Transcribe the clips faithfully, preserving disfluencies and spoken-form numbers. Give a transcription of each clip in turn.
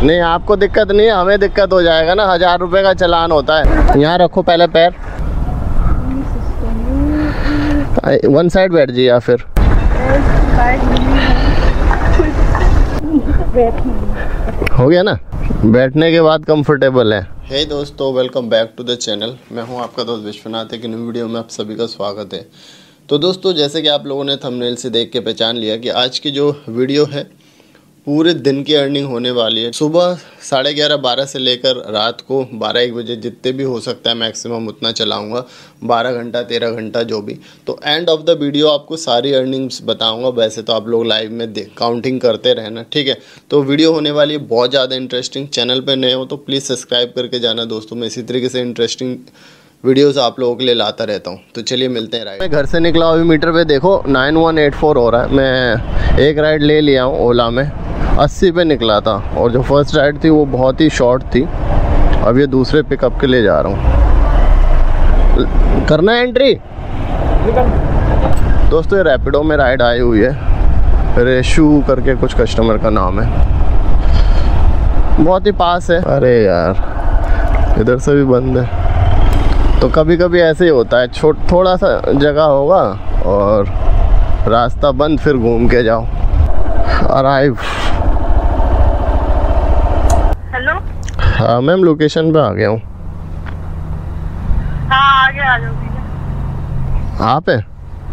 नहीं आपको दिक्कत नहीं है, हमें दिक्कत हो जाएगा ना, हजार रुपए का चालान होता है। यहाँ रखो पहले पैर, वन साइड बैठ जाइए या फिर हो गया ना। बैठने के बाद कंफर्टेबल है। हे hey दोस्तों, welcome back to the channel. मैं हूं आपका दोस्त विश्वनाथ। एक न्यू वीडियो में आप सभी का स्वागत है। तो दोस्तों, जैसे कि आप लोगों ने थंबनेल से देख के पहचान लिया कि आज की जो वीडियो है पूरे दिन की अर्निंग होने वाली है। सुबह साढ़े ग्यारह बारह से लेकर रात को बारह एक बजे जितने भी हो सकता है मैक्सिमम उतना चलाऊंगा, बारह घंटा तेरह घंटा जो भी। तो एंड ऑफ द वीडियो आपको सारी अर्निंग्स बताऊंगा। वैसे तो आप लोग लाइव में काउंटिंग करते रहना, ठीक है। तो वीडियो होने वाली है बहुत ज़्यादा इंटरेस्टिंग। चैनल पर नए हो तो प्लीज़ सब्सक्राइब करके जाना दोस्तों। मैं इसी तरीके से इंटरेस्टिंग वीडियोस आप लोगों के लिए लाता रहता हूँ। तो चलिए मिलते हैं। राइड मैं घर से निकला, अभी मीटर पे देखो नाइन वन एट फोर हो रहा है। मैं एक राइड ले लिया हूँ ओला में, अस्सी पे निकला था और जो फर्स्ट राइड थी वो बहुत ही शॉर्ट थी। अब ये दूसरे पिकअप के लिए जा रहा हूँ। करना है एंट्री दोस्तों। ये रैपिडो में राइड आई हुई है, रेशू करके कुछ कस्टमर का नाम है, बहुत ही पास है। अरे यार इधर से भी बंद है। तो कभी कभी ऐसे ही होता है, छोट थोड़ा सा जगह होगा और रास्ता बंद, फिर घूम के जाओ। अराइव। हेलो। हाँ मैम, लोकेशन पे आ गया हूँ। हाँ आगे आ जाओ। आप है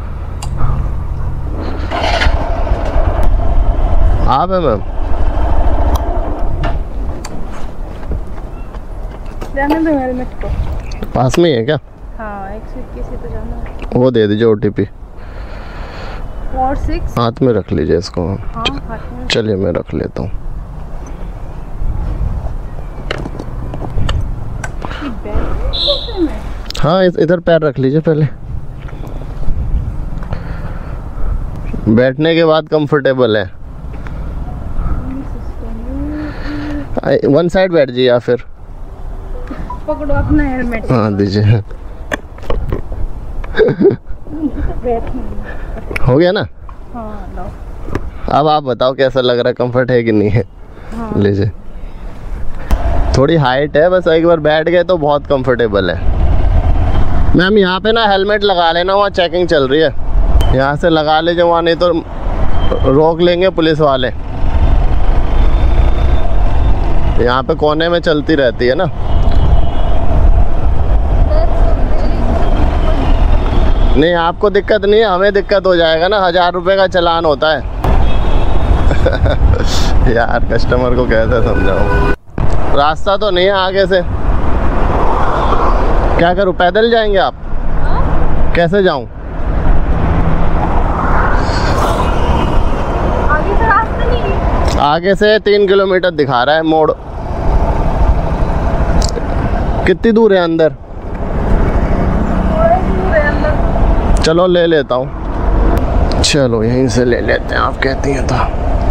आप है मैम? जाने दो हेलमेट को। पास में ही है क्या? हाँ, एक सूटकेस से तो जाना है। वो दे दीजिए ओटीपी। फोर सिक्स हाथ में रख लीजिए इसको। हाँ हाथ में। चलिए मैं रख लेता हूँ। हाँ इधर पैर रख लीजिए पहले, बैठने के बाद कंफर्टेबल है। वन साइड बैठ जाइए या फिर पकड़ो अपना हेलमेट। हाँ दीजिए। हो गया ना। हाँ लो। अब आप बताओ कैसा लग रहा है, कंफर्ट है कि नहीं है? हाँ। लीजिए। थोड़ी हाइट है, बस एक बार बैठ गए तो बहुत कंफर्टेबल है। मैम यहाँ पे ना हेलमेट लगा लेना, वहाँ चेकिंग चल रही है। यहाँ से लगा लीजिए, वहाँ नहीं तो रोक लेंगे पुलिस वाले। यहाँ पे कोने में चलती रहती है ना। नहीं आपको दिक्कत नहीं है, हमें दिक्कत हो जाएगा ना, हजार रुपए का चालान होता है। यार कस्टमर को कैसे समझाऊं? रास्ता तो नहीं है आगे से, क्या करूं? पैदल जाएंगे आप? हाँ? कैसे जाऊं? आगे से रास्ता नहीं है। आगे से तीन किलोमीटर दिखा रहा है मोड़। कितनी दूर है अंदर? चलो ले लेता हूँ। चलो यहीं से ले लेते हैं, आप कहती हैं तो।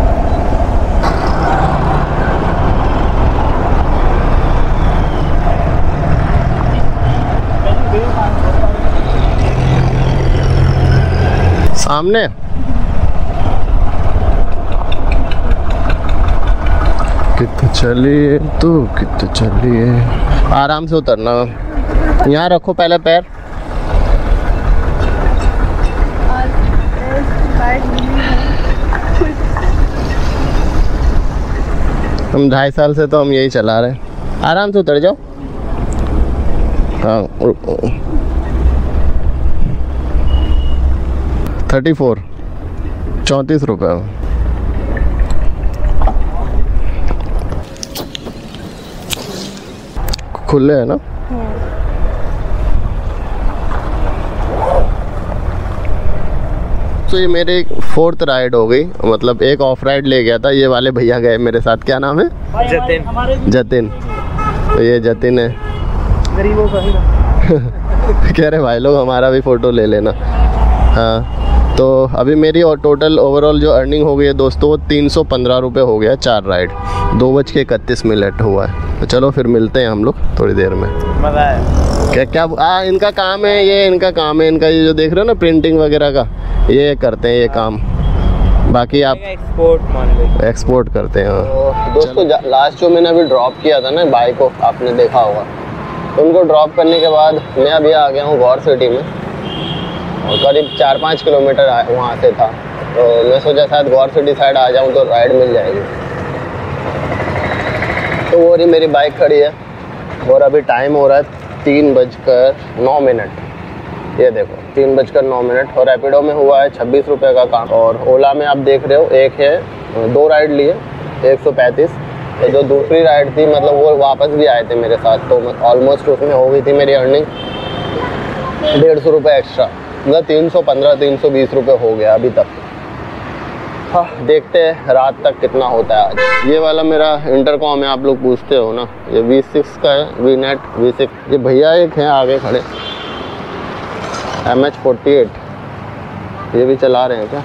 सामने कितने चलिए तो कितने चलिए। आराम से उतरना। यहाँ रखो पहले पैर। हम ढाई साल से तो हम यही चला रहे हैं। आराम से उतर जाओ। हाँ थर्टी फोर चौंतीस रुपये खुले है ना। तो ये मेरे फोर्थ राइड हो गई, मतलब एक ऑफ राइड ले गया था। ये वाले भैया गए मेरे साथ, क्या नाम है? जतिन। जतिन। तो ये जतिन है। गरीबों का कह रहे भाई लोग हमारा भी फ़ोटो ले लेना। हाँ तो अभी मेरी और टोटल ओवरऑल जो अर्निंग हो गई है दोस्तों वो तीन सौ पंद्रह रुपये हो गया। चार राइड, दो बज के इकतीस मिनट हुआ है। तो चलो फिर मिलते हैं हम लोग थोड़ी देर में। मज़ा है क्या? क्या आ, इनका काम है ये, इनका काम है इनका ये जो देख रहे हो ना प्रिंटिंग वगैरह का, ये करते हैं ये काम। बाकी आप एक्सपोर्ट मान लो एक्सपोर्ट करते हैं। तो दोस्तों लास्ट जो मैंने अभी ड्रॉप किया था ना बाइक को, आपने देखा होगा, तो उनको ड्रॉप करने के बाद मैं अभी आ गया हूँ गौर सिटी में, और करीब चार पाँच किलोमीटर वहाँ से था। तो मैं सोचा शायद गौर सिटी साइड आ जाऊँ तो राइड मिल जाएगी। तो वो रही मेरी बाइक खड़ी है, और अभी टाइम हो रहा है तीन बजकर नौ मिनट। ये देखो तीन बजकर नौ मिनट और रैपिडो में हुआ है छब्बीस रुपये का काम, और ओला में आप देख रहे हो एक है, दो राइड लिए एक सौ पैंतीस। तो जो दूसरी राइड थी मतलब वो वापस भी आए थे मेरे साथ, तो ऑलमोस्ट उसमें हो गई थी मेरी अर्निंग डेढ़ सौ रुपये एक्स्ट्रा, मतलब तीन सौ पंद्रह तीन सौ बीस रुपये हो गया अभी तक। हाँ देखते हैं रात तक कितना होता है आज। ये वाला मेरा इंटरकॉम है, आप लोग पूछते हो ना, ये वी सिक्स का है, वी नेट वी सिक्स। ये भैया एक हैं आगे खड़े, एम एच फोर्टी एट, ये भी चला रहे हैं क्या?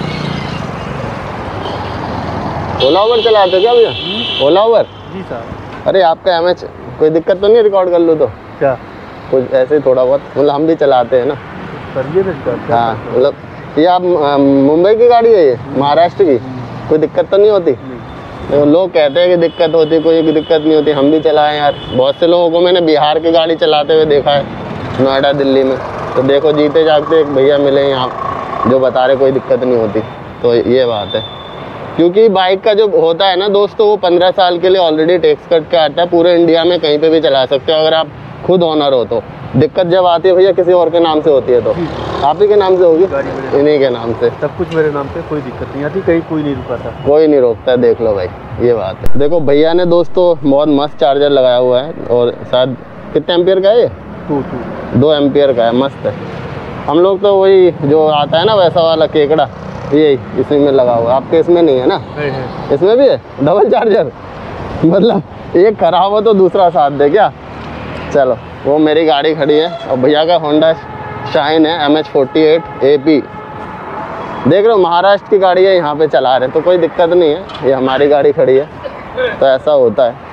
ओला उबर चलाते क्या भैया? ओला उबर? जी सर। अरे आपका एम एच, कोई दिक्कत तो नहीं रिकॉर्ड कर लूँ तो? क्या कुछ ऐसे ही थोड़ा बहुत, मतलब हम भी चलाते हैं ना। करिए ना। हाँ मतलब ये आप मुंबई की गाड़ी है, ये महाराष्ट्र की, कोई दिक्कत तो नहीं होती? तो लोग कहते हैं कि दिक्कत होती, कोई दिक्कत नहीं होती, हम भी चलाएं यार। बहुत से लोगों को मैंने बिहार की गाड़ी चलाते हुए देखा है, नोएडा दिल्ली में। तो देखो जीते जागते एक भैया मिले यहाँ जो बता रहे कोई दिक्कत नहीं होती। तो ये बात है, क्योंकि बाइक का जो होता है ना दोस्तों, वो पंद्रह साल के लिए ऑलरेडी टैक्स कट के आता है, पूरे इंडिया में कहीं पे भी चला सकते हो अगर आप खुद ओनर हो। तो दिक्कत जब आती है भैया किसी और के नाम से होती है, तो आप ही के नाम से होगी, इन्हीं के नाम से सब कुछ मेरे नाम पे, कोई दिक्कत नहीं आती, कहीं कोई नहीं रुका था, कोई नहीं रोकता। देख लो भाई ये बात है। देखो भैया ने दोस्तों बहुत मस्त चार्जर लगाया हुआ है, और शायद कितने एम्पियर का है ये? टू टू दो एम्पियर का है, मस्त है। हम लोग तो वही जो आता है ना वैसा वाला केकड़ा, यही इसी में लगा हुआ है। आपके इसमें नहीं है ना? है, है। इसमें भी है डबल चार्जर, मतलब एक खराब हो तो दूसरा साथ दे क्या? चलो वो मेरी गाड़ी खड़ी है, और भैया का होंडा शाइन है M H forty eight A P. देख रहे हो महाराष्ट्र की गाड़ी है, यहाँ पे चला रहे, तो कोई दिक्कत नहीं है, ये हमारी गाड़ी खड़ी है, तो ऐसा होता है।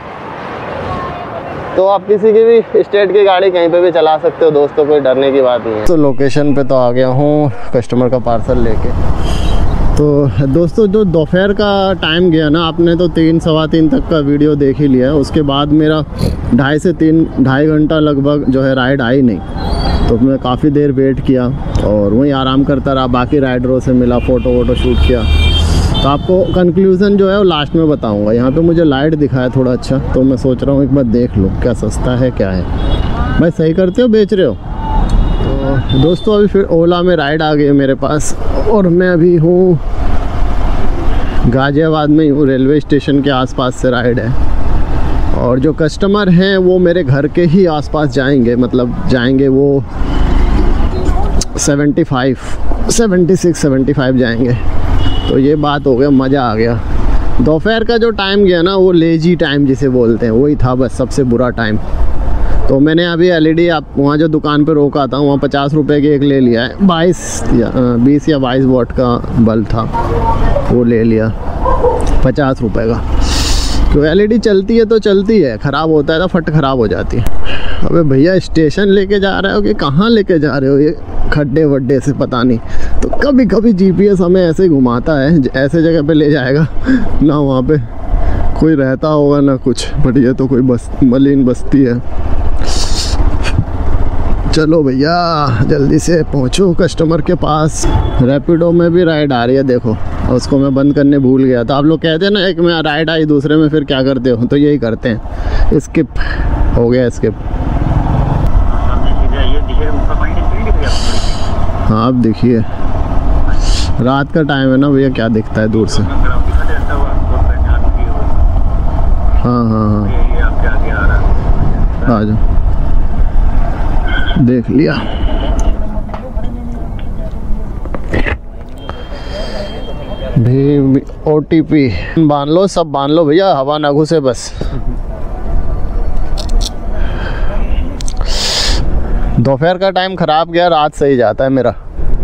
तो आप किसी की भी स्टेट की गाड़ी कहीं पे भी चला सकते हो दोस्तों, कोई डरने की बात नहीं है। तो लोकेशन पे तो आ गया हूँ कस्टमर का पार्सल लेके। तो दोस्तों जो दोपहर का टाइम गया ना, आपने तो तीन सवा तीन तक का वीडियो देख ही लिया है। उसके बाद मेरा ढाई से तीन ढाई घंटा लगभग जो है राइड आई नहीं, तो मैं काफ़ी देर वेट किया और वहीं आराम करता रहा, बाकी राइडरों से मिला, फ़ोटो वोटो शूट किया। तो आपको कंक्लूज़न जो है वो लास्ट में बताऊंगा। यहाँ पे मुझे लाइट दिखा है थोड़ा अच्छा, तो मैं सोच रहा हूँ एक बार देख लो क्या सस्ता है क्या है। भाई सही करते हो, बेच रहे हो? तो दोस्तों अभी फिर ओला में राइड आ गई है मेरे पास, और मैं अभी हूँ गाज़ियाबाद में हूँ, रेलवे स्टेशन के आसपास से राइड है। और जो कस्टमर हैं वो मेरे घर के ही आसपास जाएंगे, मतलब जाएंगे वो seventy five seventy six seventy five जाएंगे। तो ये बात हो गया, मज़ा आ गया। दोपहर का जो टाइम गया ना, वो लेजी टाइम जिसे बोलते हैं, वही था बस सबसे बुरा टाइम। तो मैंने अभी एलईडी आप वहाँ जो दुकान पे रोका था, वहाँ पचास रुपए के एक ले लिया है, बाईस या बीस या बाईस वॉट का बल्ब था, वो ले लिया पचास रुपए का। तो एलईडी चलती है तो चलती है, ख़राब होता है तो फट ख़राब हो जाती है। अबे भैया स्टेशन लेके जा रहे हो कि कहाँ लेके जा रहे हो, ये खड्डे वड्डे से पता नहीं। तो कभी कभी जीपीएस हमें ऐसे घुमाता है, ऐसे जगह पे ले जाएगा ना, वहाँ पे कोई रहता होगा ना कुछ, बट ये तो कोई बस मलिन बस्ती है। चलो भैया जल्दी से पहुँचो कस्टमर के पास। रैपिडो में भी राइड आ रही है देखो, उसको मैं बंद करने भूल गया था। आप लोग कहते हैं ना एक में राइड आई दूसरे में फिर क्या करते हो, तो यही करते हैं, स्किप हो गया स्किप। हाँ अब देखिए रात का टाइम है ना भैया, क्या दिखता है दूर से। हाँ हाँ हाँ आ जाओ, देख लिया। भी ओ टी पी बांध लो, सब बांध लो भैया, हवा ना घुसे बस। दोपहर का टाइम खराब गया, रात सही जाता है मेरा।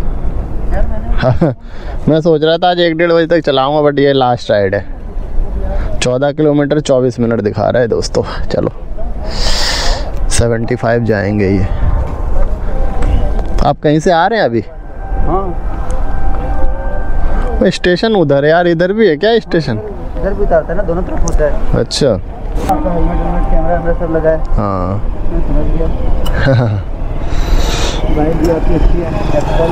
मैं सोच रहा था आज एक डेढ़ बजे तक चलाऊंगा, बट ये लास्ट राइड है। चौदह किलोमीटर चौबीस मिनट दिखा रहा है दोस्तों। चलो सेवेंटी फाइव जाएंगे ये। आप कहीं से आ रहे हैं अभी? हाँ वो स्टेशन उधर है यार, इधर भी है क्या स्टेशन? इधर भी उतारता है ना, दोनों तरफ होता है। अच्छा आपका हेलमेट वेलमेट कैमरा वैमरा सब लगा है। हाँ मैं समझ गया। बाइक भी आपकी अच्छी है, एक्सेल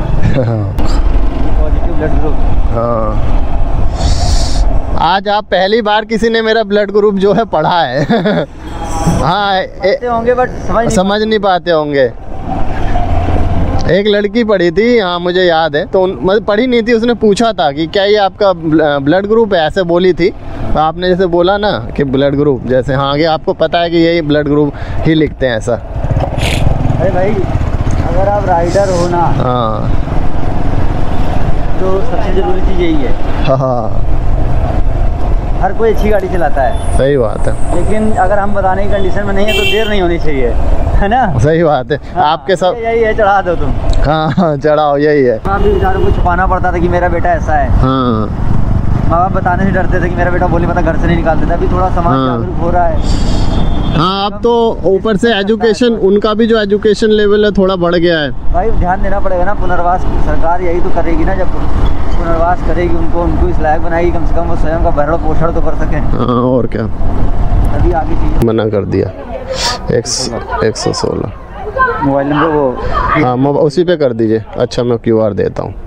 पॉजिटिव ब्लड ग्रुप। हाँ आज आप पहली बार किसी ने मेरा ब्लड ग्रुप जो है पढ़ा है। हाँ ए, होंगे बट समझ नहीं समझ नहीं पाते होंगे। एक लड़की पढ़ी थी, हाँ मुझे याद है, तो मतलब पढ़ी नहीं थी, उसने पूछा था कि क्या ये आपका ब्लड ग्रुप है, ऐसे बोली थी। तो आपने जैसे बोला ना कि ब्लड ग्रुप, जैसे हाँ आगे आपको पता है कि यही ब्लड ग्रुप ही लिखते हैं ऐसा। अरे भाई अगर आप राइडर हो ना, हाँ तो सबसे ज़रूरी चीज़ यही है। हाँ हाँ हर कोई अच्छी गाड़ी चलाता है, सही बात है, लेकिन अगर हम बताने की कंडीशन में नहीं है तो देर नहीं होनी चाहिए, है ना? सही बात है। हाँ, आपके सब यही है, चढ़ा दो तुम। हाँ हाँ चढ़ाओ, यही है। माँ भी बेचारों को छुपाना पड़ता था कि मेरा बेटा ऐसा है। हाँ माँ बाप बताने से डरते थे कि मेरा बेटा बोली पता घर से नहीं निकालते थे। अभी थोड़ा समाज हाँ। जागरूक हो रहा है। हाँ अब तो ऊपर से एजुकेशन, उनका भी जो एजुकेशन लेवल है थोड़ा बढ़ गया है। भाई ध्यान देना पड़ेगा ना, पुनर्वास सरकार यही तो करेगी ना, जब पुनर्वास करेगी उनको, उनको इस लायक बनाएगी कम से कम वो स्वयं का भरण पोषण तो कर सकें। हाँ और क्या, अभी आगे चीज़ मना कर दिया। एक एक सौ सोलह मोबाइल नंबर वो हाँ मोब- उसी पे कर दीजिए। अच्छा मैं क्यू आर देता हूँ।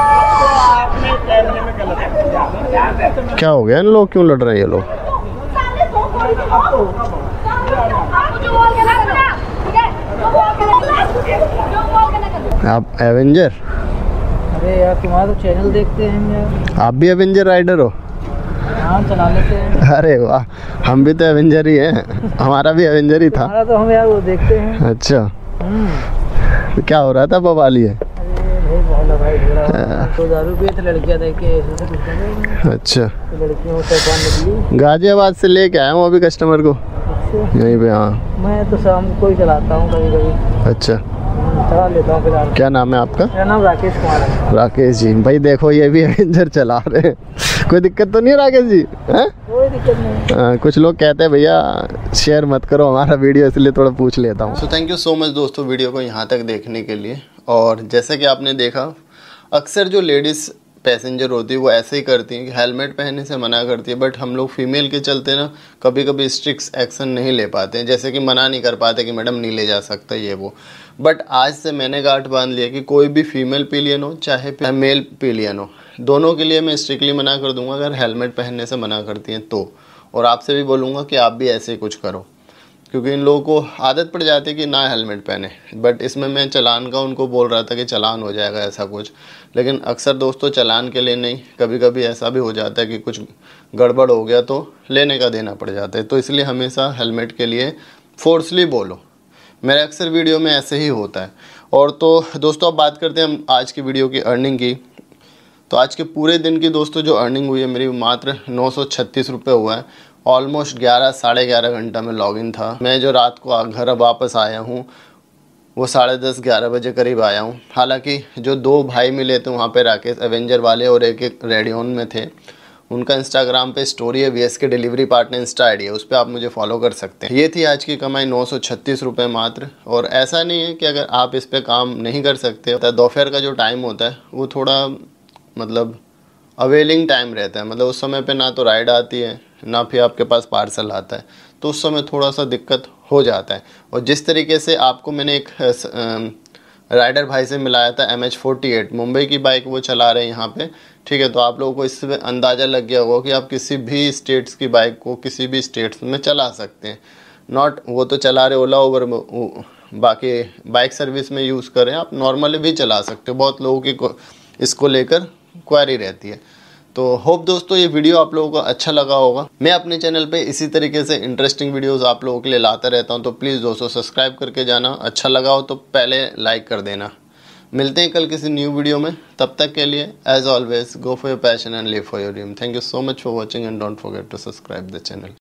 क्या हो गया इन लोग, क्यों लड़ रहे हैं ये लोग? आप एवेंजर? अरे यार तुम्हारा तो चैनल देखते हैं यार। आप भी एवेंजर राइडर हो? हाँ चला लेते हैं। अरे वाह, हम भी तो एवेंजर ही हैं। हमारा भी एवेंजर ही था। हमारा तो हम यार वो देखते हैं। अच्छा तो क्या हो रहा था बवाली है? अरे भाई बहुत लड़ाई झगड़ा, तो दारू पिए थे लड़कियां देख के, ऐसे ऐसे कुछ नहीं। अच्छा तो लड़कियों से कौन निकली? गाजियाबाद से लेके आया हूँ अभी कस्टमर को यहीं पे। हाँ मैं तो शाम को ही चलाता हूँ कभी कभी, अच्छा चला लेता हूँ फिलहाल। क्या नाम है आपका? मेरा नाम राकेश कुमार है। राकेश जी, भाई देखो ये भी एवेंजर चला रहे हैं। कोई दिक्कत तो नहीं है राकेश जी? हैं? कोई दिक्कत नहीं। हाँ, कुछ लोग कहते हैं भैया शेयर मत करो हमारा वीडियो, इसलिए थोड़ा पूछ लेता हूँ। So thank you so much दोस्तों वीडियो को यहाँ तक देखने के लिए। और जैसे कि आपने देखा, अक्सर जो लेडीज़ पैसेंजर होती है वो ऐसे ही करती हैं कि हेलमेट पहनने से मना करती है, बट हम लोग फीमेल के चलते ना कभी कभी स्ट्रिक्ट एक्शन नहीं ले पाते हैं, जैसे कि मना नहीं कर पाते कि मैडम नहीं ले जा सकता ये वो। बट आज से मैंने गांठ बांध लिया कि कोई भी फीमेल पिलियन हो चाहे मेल पिलियन हो, दोनों के लिए मैं स्ट्रिक्टली मना कर दूंगा अगर हेलमेट पहनने से मना करती हैं तो। और आपसे भी बोलूँगा कि आप भी ऐसे ही कुछ करो, क्योंकि इन लोगों को आदत पड़ जाती है कि ना हेलमेट पहने। बट इसमें मैं चालान का उनको बोल रहा था कि चालान हो जाएगा ऐसा कुछ, लेकिन अक्सर दोस्तों चालान के लिए नहीं, कभी कभी ऐसा भी हो जाता है कि कुछ गड़बड़ हो गया तो लेने का देना पड़ जाता है। तो इसलिए हमेशा हेलमेट के लिए फोर्सली बोलो, मेरे अक्सर वीडियो में ऐसे ही होता है। और तो दोस्तों अब बात करते हैं हम आज की वीडियो की अर्निंग की। तो आज के पूरे दिन की दोस्तों जो अर्निंग हुई है मेरी मात्र नौ सौ छत्तीस रुपये हुआ है। ऑलमोस्ट ग्यारह साढ़े ग्यारह घंटा में लॉगिन था। मैं जो रात को घर वापस आया हूँ वो साढ़े दस ग्यारह बजे करीब आया हूँ। हालांकि जो दो भाई मिले थे वहाँ पे, राकेश एवेंजर वाले और एक एक रेडियोन में थे, उनका इंस्टाग्राम पे स्टोरी है, V S K delivery partner insta I D है, उस पर आप मुझे फॉलो कर सकते हैं। ये थी आज की कमाई नौ सौ छत्तीस रुपये मात्र। और ऐसा नहीं है कि अगर आप इस पर काम नहीं कर सकते, दोपहर का जो टाइम होता है वो थोड़ा मतलब अवेलिंग टाइम रहता है, मतलब उस समय पे ना तो राइड आती है ना फिर आपके पास पार्सल आता है, तो उस समय थोड़ा सा दिक्कत हो जाता है। और जिस तरीके से आपको मैंने एक राइडर भाई से मिलाया था M H forty eight, Mumbai की बाइक वो चला रहे हैं यहाँ पे, ठीक है, तो आप लोगों को इससे अंदाज़ा लग गया होगा कि आप किसी भी स्टेट्स की बाइक को किसी भी स्टेट्स में चला सकते हैं। नॉट वो तो चला रहे ओला ओवर, बाकी बाइक सर्विस में यूज़ करें, आप नॉर्मली भी चला सकते हो। बहुत लोगों की इसको लेकर क्वेरी रहती है। तो होप दोस्तों ये वीडियो आप लोगों को अच्छा लगा होगा। मैं अपने चैनल पे इसी तरीके से इंटरेस्टिंग वीडियोस आप लोगों के लिए लाता रहता हूं, तो प्लीज़ दोस्तों सब्सक्राइब करके जाना। अच्छा लगा हो तो पहले लाइक कर देना। मिलते हैं कल किसी न्यू वीडियो में, तब तक के लिए as always go for your passion and live for your dream. Thank you so much for watching and don't forget to subscribe the channel.